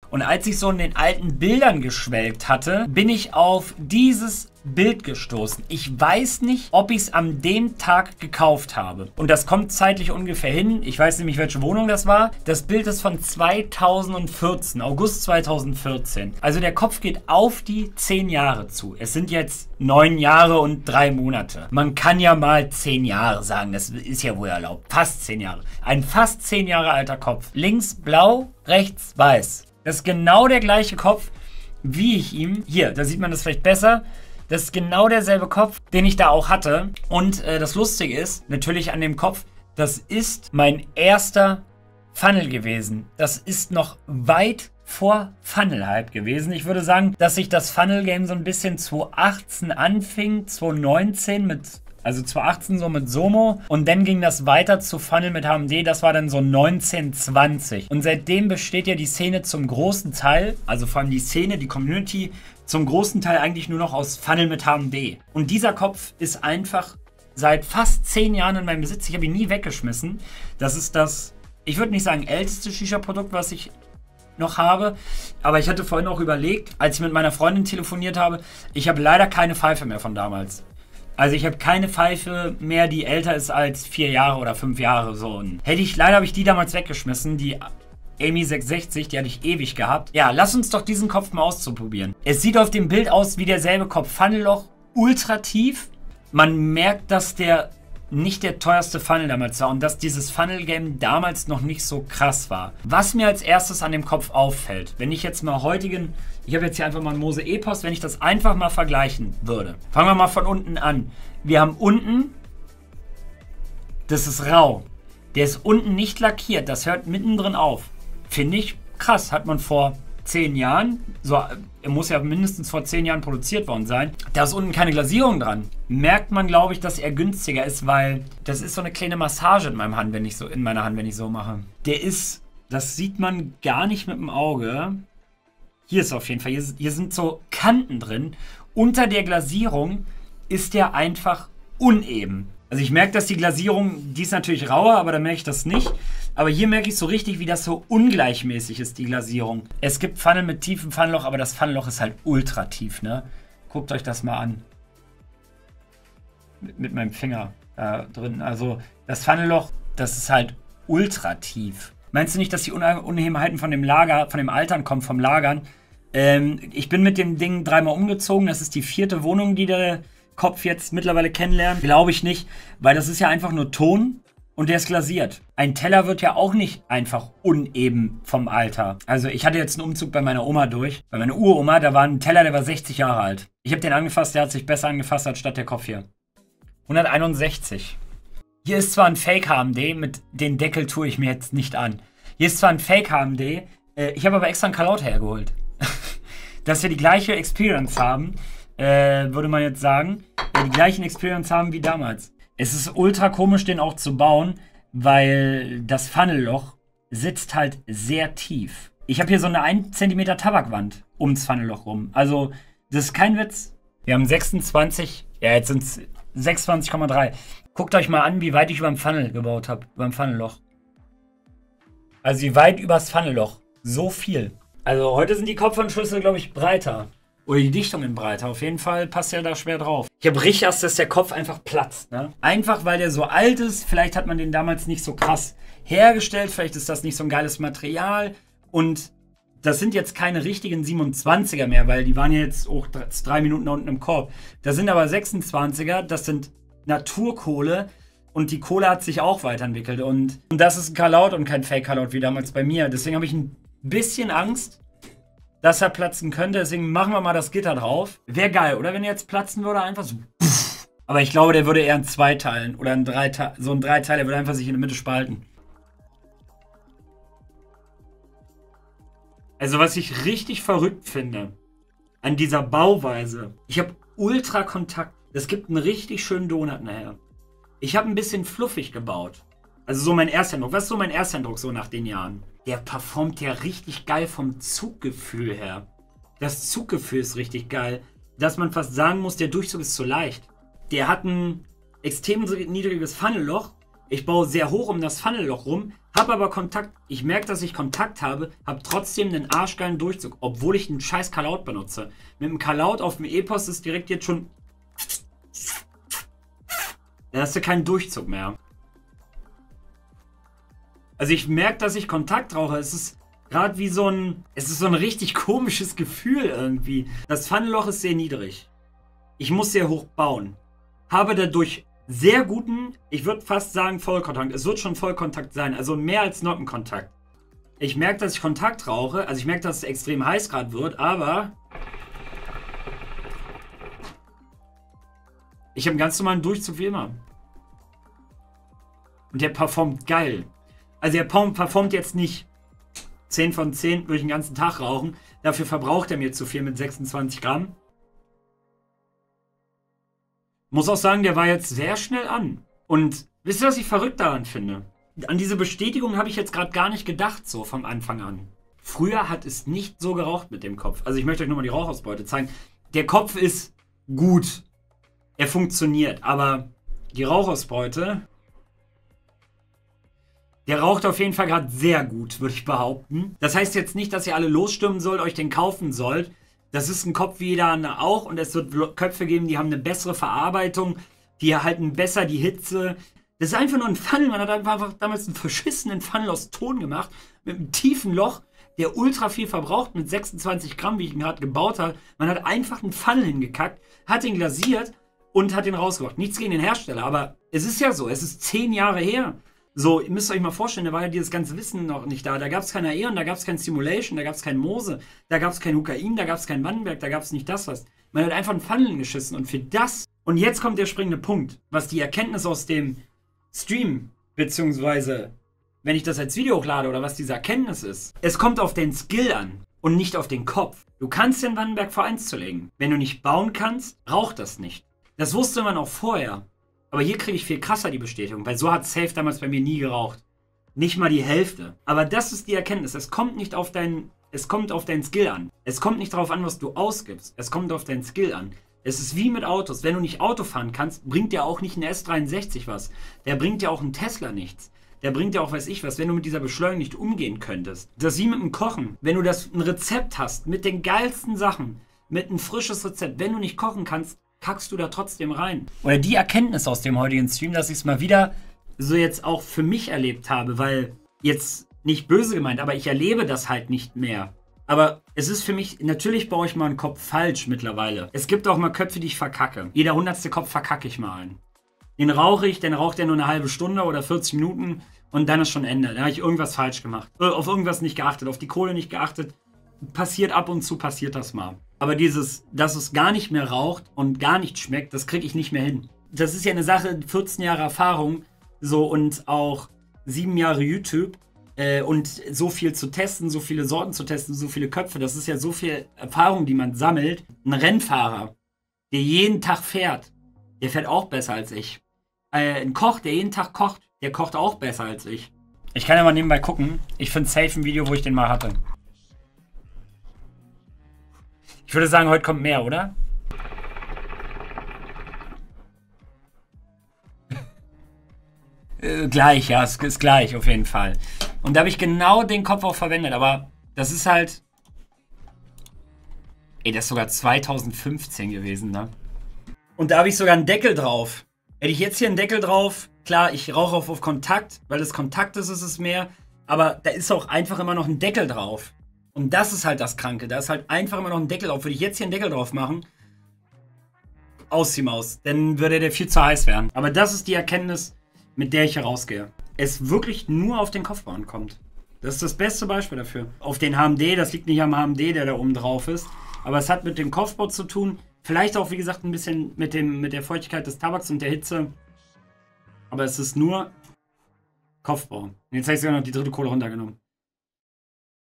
Und als ich so in den alten Bildern geschwelgt hatte, bin ich auf dieses Bild gestoßen. Ich weiß nicht, ob ich es an dem Tag gekauft habe. Und das kommt zeitlich ungefähr hin. Ich weiß nämlich, welche Wohnung das war. Das Bild ist von 2014, August 2014. Also der Kopf geht auf die 10 Jahre zu. Es sind jetzt 9 Jahre und 3 Monate. Man kann ja mal 10 Jahre sagen. Das ist ja wohl erlaubt. Fast 10 Jahre. Ein fast 10 Jahre alter Kopf. Links blau, rechts weiß. Das ist genau der gleiche Kopf, wie ich ihm... Hier, da sieht man das vielleicht besser. Das ist genau derselbe Kopf, den ich da auch hatte. Und das Lustige ist, natürlich an dem Kopf, das ist mein erster Funnel gewesen. Das ist noch weit vor Funnel-Hype gewesen. Ich würde sagen, dass sich das Funnel-Game so ein bisschen 2018 anfing, 2019 also 2018 so mit Somo und dann ging das weiter zu Funnel mit HMD, das war dann so 1920. Und seitdem besteht ja die Szene zum großen Teil, also vor allem die Szene, die Community, zum großen Teil eigentlich nur noch aus Funnel mit HMD. Und dieser Kopf ist einfach seit fast 10 Jahren in meinem Besitz. Ich habe ihn nie weggeschmissen. Das ist das, ich würde nicht sagen älteste Shisha-Produkt, was ich noch habe, aber ich hatte vorhin auch überlegt, als ich mit meiner Freundin telefoniert habe, ich habe leider keine Pfeife mehr von damals. Also ich habe keine Pfeife mehr, die älter ist als 4 Jahre oder 5 Jahre. So. Leider habe ich die damals weggeschmissen, die Amy 660, die hatte ich ewig gehabt. Ja, lass uns doch diesen Kopf mal auszuprobieren. Es sieht auf dem Bild aus wie derselbe Kopf. Funnelloch, ultra tief. Man merkt, dass der nicht der teuerste Funnel damals war und dass dieses Funnel-Game damals noch nicht so krass war. Was mir als erstes an dem Kopf auffällt, wenn ich jetzt mal ich habe jetzt hier einfach mal einen Mose Epos, wenn ich das einfach mal vergleichen würde. Fangen wir mal von unten an. Wir haben unten, das ist rau. Der ist unten nicht lackiert, das hört mittendrin auf. Finde ich krass, hat man vor 10 Jahren, so, er muss ja mindestens vor 10 Jahren produziert worden sein, da ist unten keine Glasierung dran. Merkt man, glaube ich, dass er günstiger ist, weil das ist so eine kleine Massage in meiner Hand, wenn ich so mache. Der ist, das sieht man gar nicht mit dem Auge. Hier ist auf jeden Fall, hier sind so Kanten drin. Unter der Glasierung ist der einfach uneben. Also ich merke, dass die Glasierung, die ist natürlich rauer, aber da merke ich das nicht. Aber hier merke ich so richtig, wie das so ungleichmäßig ist, die Glasierung. Es gibt Funnel mit tiefem Funnelloch, aber das Funnelloch ist halt ultra tief, ne? Guckt euch das mal an. Mit meinem Finger da drin. Also das Funnelloch, das ist halt ultra tief. Meinst du nicht, dass die Unebenheiten von dem Altern kommen, vom Lagern? Ich bin mit dem Ding 3-mal umgezogen. Das ist die 4. Wohnung, die der Kopf jetzt mittlerweile kennenlernt. Glaube ich nicht, weil das ist ja einfach nur Ton und der ist glasiert. Ein Teller wird ja auch nicht einfach uneben vom Alter. Also ich hatte jetzt einen Umzug bei meiner Oma durch. Bei meiner Uroma, da war ein Teller, der war 60 Jahre alt. Ich habe den angefasst, der hat sich besser angefasst als statt der Kopf hier. 161. Hier ist zwar ein Fake HMD, mit den Deckel tue ich mir jetzt nicht an. Hier ist zwar ein Fake HMD, ich habe aber extra einen Kalaut hergeholt. Dass wir die gleiche Experience haben, würde man jetzt sagen, die gleichen Experience haben wie damals. Es ist ultra komisch, den auch zu bauen, weil das Funnelloch sitzt halt sehr tief. Ich habe hier so eine 1 cm Tabakwand ums Funnelloch rum. Also, das ist kein Witz. Wir haben 26, ja, jetzt sind es 26,3. Guckt euch mal an, wie weit ich über dem Funnel gebaut habe, über dem Funnelloch. Also, wie weit übers Funnelloch. So viel. Also, heute sind die Kopfanschlüsse, glaube ich, breiter. Oder die Dichtungen breiter. Auf jeden Fall passt ja da schwer drauf. Ich habe richtig Angst, dass der Kopf einfach platzt. Ne? Einfach, weil der so alt ist. Vielleicht hat man den damals nicht so krass hergestellt. Vielleicht ist das nicht so ein geiles Material. Und das sind jetzt keine richtigen 27er mehr, weil die waren ja jetzt auch 3 Minuten da unten im Korb. Das sind aber 26er. Das sind Naturkohle. Und die Kohle hat sich auch weiterentwickelt. Und das ist ein Kalaut und kein Fake-Kalaut wie damals bei mir. Deswegen habe ich ein bisschen Angst, dass er platzen könnte. Deswegen machen wir mal das Gitter drauf. Wäre geil, oder? Wenn er jetzt platzen würde, einfach so. Aber ich glaube, der würde eher in 2 teilen. Oder in 3 Teilen. So ein 3 Teil, der würde einfach sich in der Mitte spalten. Also was ich richtig verrückt finde an dieser Bauweise. Ich habe ultra Kontakt. Es gibt einen richtig schönen Donut nachher. Ich habe ein bisschen fluffig gebaut. Also so mein Ersteindruck. Was ist so mein Ersteindruck so nach den Jahren? Der performt ja richtig geil vom Zuggefühl her. Das Zuggefühl ist richtig geil. Dass man fast sagen muss, der Durchzug ist zu leicht. Der hat ein extrem niedriges Funnelloch Ich baue sehr hoch um das Funnelloch rum, habe aber Kontakt. Ich merke, dass ich Kontakt habe, habe trotzdem einen arschgeilen Durchzug, obwohl ich einen scheiß Callout benutze. Mit dem Callout auf dem Epos ist direkt jetzt schon... Da hast du keinen Durchzug mehr. Also ich merke, dass ich Kontakt rauche. Es ist gerade wie so ein... Es ist so ein richtig komisches Gefühl irgendwie. Das Funnelloch ist sehr niedrig. Ich muss sehr hoch bauen. Habe dadurch sehr guten, ich würde fast sagen Vollkontakt. Es wird schon Vollkontakt sein, also mehr als Nockenkontakt. Ich merke, dass ich Kontakt rauche, also ich merke, dass es extrem heiß gerade wird, aber ich habe einen ganz normalen Durchzug wie immer. Und der performt geil. Also der performt jetzt nicht 10 von 10, würde ich den ganzen Tag rauchen. Dafür verbraucht er mir zu viel mit 26 Gramm. Muss auch sagen, der war jetzt sehr schnell an. Und wisst ihr, was ich verrückt daran finde? An diese Bestätigung habe ich jetzt gerade gar nicht gedacht, so vom Anfang an. Früher hat es nicht so geraucht mit dem Kopf. Also ich möchte euch nur mal die Rauchausbeute zeigen. Der Kopf ist gut. Er funktioniert. Aber die Rauchausbeute... Der raucht auf jeden Fall gerade sehr gut, würde ich behaupten. Das heißt jetzt nicht, dass ihr alle losstürmen sollt, euch den kaufen sollt. Das ist ein Kopf wie jeder andere auch und es wird Köpfe geben, die haben eine bessere Verarbeitung, die erhalten besser die Hitze. Das ist einfach nur ein Funnel, man hat einfach damals einen verschissenen Funnel aus Ton gemacht, mit einem tiefen Loch, der ultra viel verbraucht, mit 26 Gramm, wie ich ihn gerade gebaut habe. Man hat einfach einen Funnel hingekackt, hat ihn glasiert und hat ihn rausgebracht. Nichts gegen den Hersteller, aber es ist ja so, es ist 10 Jahre her. So, ihr müsst euch mal vorstellen, da war ja dieses ganze Wissen noch nicht da. Da gab es kein Aeon, da gab es kein Simulation, da gab es kein Mose, da gab es kein Hukain, da gab es kein Wannenberg, da gab es nicht das was. Man hat einfach einen Funnel geschissen und für das. Und jetzt kommt der springende Punkt, was die Erkenntnis aus dem Stream, beziehungsweise wenn ich das als Video hochlade oder was diese Erkenntnis ist. Es kommt auf den Skill an und nicht auf den Kopf. Du kannst den Wannenberg V1 zulegen. Wenn du nicht bauen kannst, raucht das nicht. Das wusste man auch vorher. Aber hier kriege ich viel krasser die Bestätigung, weil so hat Safe damals bei mir nie geraucht. Nicht mal die Hälfte. Aber das ist die Erkenntnis. Es kommt nicht auf deinen, es kommt auf deinen Skill an. Es kommt nicht darauf an, was du ausgibst. Es kommt auf deinen Skill an. Es ist wie mit Autos. Wenn du nicht Auto fahren kannst, bringt dir auch nicht ein S63 was. Der bringt dir auch ein Tesla nichts. Der bringt dir auch, weiß ich was, wenn du mit dieser Beschleunigung nicht umgehen könntest. Das ist wie mit dem Kochen. Wenn du ein Rezept hast, mit den geilsten Sachen, mit ein frisches Rezept, wenn du nicht kochen kannst, kackst du da trotzdem rein. Oder die Erkenntnis aus dem heutigen Stream, dass ich es mal wieder so jetzt auch für mich erlebt habe, weil jetzt nicht böse gemeint, aber ich erlebe das halt nicht mehr. Aber es ist für mich, natürlich baue ich mal einen Kopf falsch mittlerweile. Es gibt auch mal Köpfe, die ich verkacke. Jeder 100. Kopf verkacke ich mal einen. Den rauche ich, dann raucht er nur eine halbe Stunde oder 40 Minuten und dann ist schon Ende. Dann habe ich irgendwas falsch gemacht. Auf irgendwas nicht geachtet, auf die Kohle nicht geachtet. Passiert ab und zu, passiert das mal. Aber dieses, dass es gar nicht mehr raucht und gar nicht schmeckt, das kriege ich nicht mehr hin. Das ist ja eine Sache, 14 Jahre Erfahrung so und auch 7 Jahre YouTube und so viel zu testen, so viele Sorten zu testen, so viele Köpfe. Das ist ja so viel Erfahrung, die man sammelt. Ein Rennfahrer, der jeden Tag fährt, der fährt auch besser als ich. Ein Koch, der jeden Tag kocht, der kocht auch besser als ich. Ich kann ja mal nebenbei gucken. Ich finde safe ein Video, wo ich den mal hatte. Ich würde sagen, heute kommt mehr, oder? Gleich, ja, es ist gleich auf jeden Fall. Und da habe ich genau den Kopf auch verwendet, aber das ist halt... Ey, das ist sogar 2015 gewesen, ne? Und da habe ich sogar einen Deckel drauf. Hätte ich jetzt hier einen Deckel drauf, klar, ich rauche auf Kontakt, weil es Kontakt ist, ist es mehr. Aber da ist auch einfach immer noch ein Deckel drauf. Und das ist halt das Kranke. Da ist halt einfach immer noch ein Deckel drauf. Würde ich jetzt hier einen Deckel drauf machen, aus die Maus. Dann würde der viel zu heiß werden. Aber das ist die Erkenntnis, mit der ich hier rausgehe. Es wirklich nur auf den Kopfbau ankommt. Das ist das beste Beispiel dafür. Auf den HMD, das liegt nicht am HMD, der da oben drauf ist. Aber es hat mit dem Kopfbau zu tun. Vielleicht auch, wie gesagt, ein bisschen mit der Feuchtigkeit des Tabaks und der Hitze. Aber es ist nur Kopfbau. Und jetzt habe ich sogar noch die dritte Kohle runtergenommen.